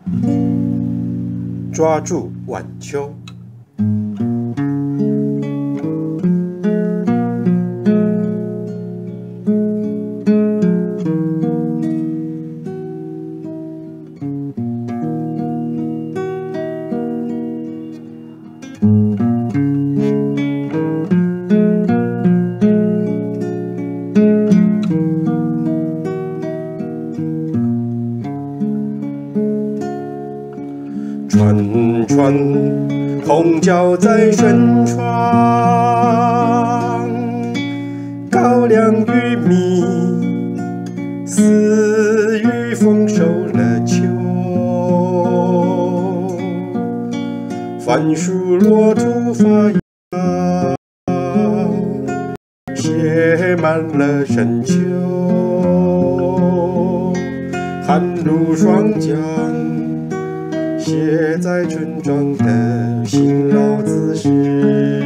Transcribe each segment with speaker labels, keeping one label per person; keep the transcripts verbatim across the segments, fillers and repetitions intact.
Speaker 1: 抓住晚秋。串串红椒在身窗，高粱玉米似雨丰收了秋，番薯落土发芽，写满了深秋，寒露霜降，写在村庄的辛劳姿势。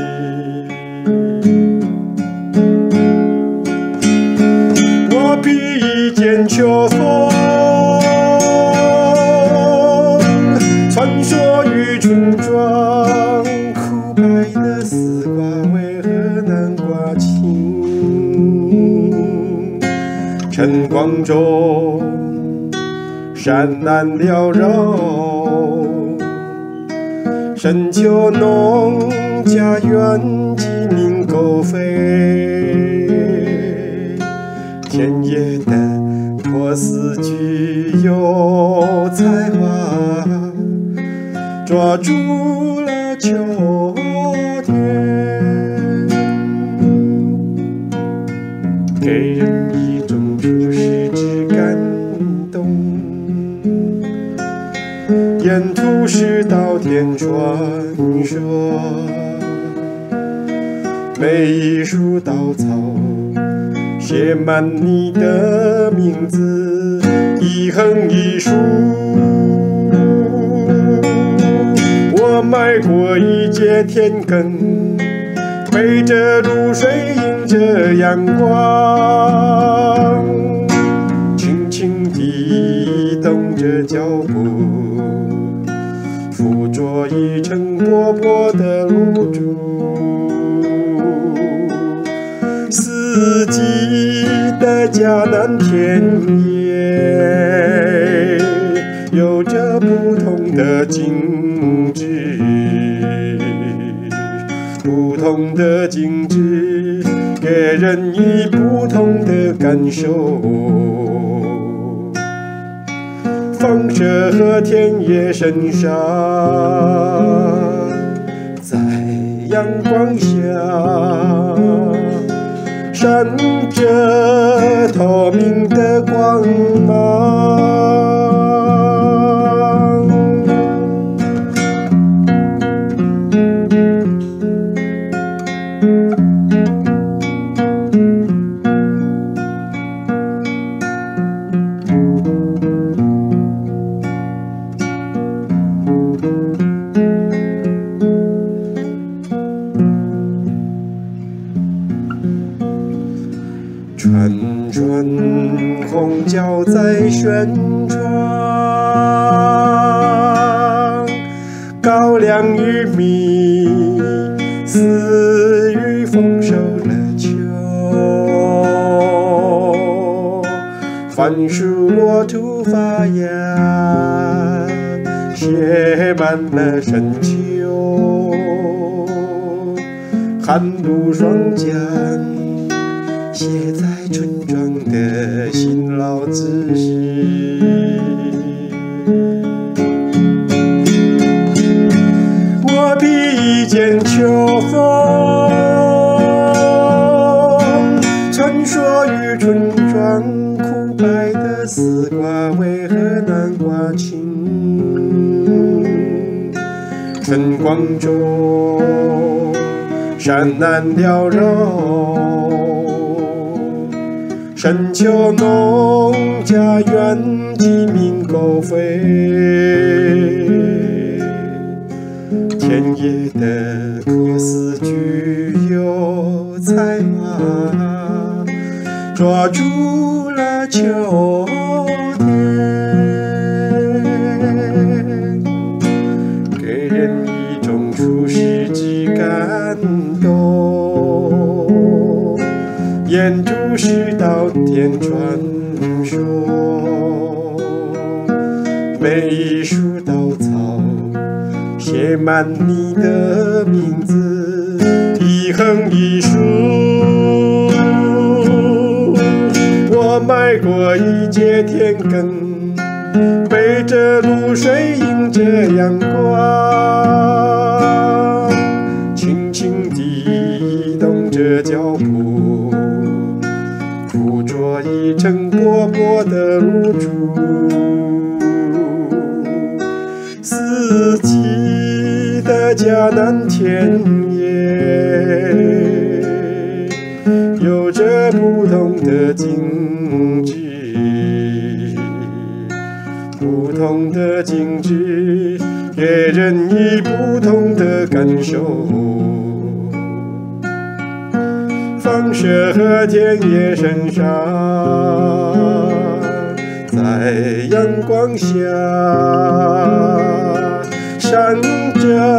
Speaker 1: 我披一件秋风，穿梭于村庄，枯白的丝瓜为何难刮青？晨光中山南缭绕，深秋农家园鸡鸣狗吠，田野的波斯菊有才华，抓住了秋天，给人一种初识之感动。沿途是稻田传说，每一束稻草写满你的名字，一横一竖。我迈过一节田埂，背着露水迎着阳光，轻轻地动着脚步，附着一层薄薄的露珠。四季的迦南田野有着不同的景致，不同的景致给人以不同的感受。放射和田野身上，在阳光下闪着透明的光芒。串串红椒在旋转，高粱玉米似雨丰收了秋，番薯落土发芽，写满了深秋，寒露霜降，写在村庄的辛劳姿势。我披一件秋风，穿梭于村庄，枯白的丝瓜为何难刮青？晨光中山南缭绕，深秋农家园鸡鸣狗吠，田野的波斯菊有才华，抓住了秋天。 故事稻田传说，每一束稻草写满你的名字，一横一竖。我迈过一节田埂，背着露水，迎着阳光，轻轻地动着脚步，捕捉一程薄薄的露珠。四季的迦南田野，有着不同的景致。不同的景致，给人以不同的感受。放射和田野身上，在阳光下闪着